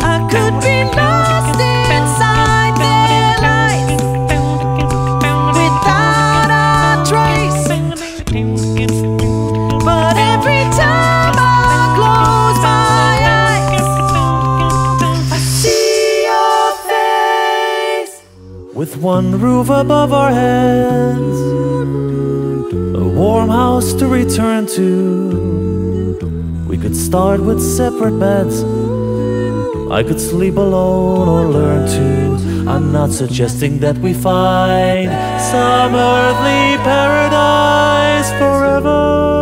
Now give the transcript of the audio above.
I could be lost inside their lights without a trace. But every time I close my eyes, I see your face. With one roof above our heads, a warm house to return to. We could start with separate beds. I could sleep alone or learn to. I'm not suggesting that we find some earthly paradise forever.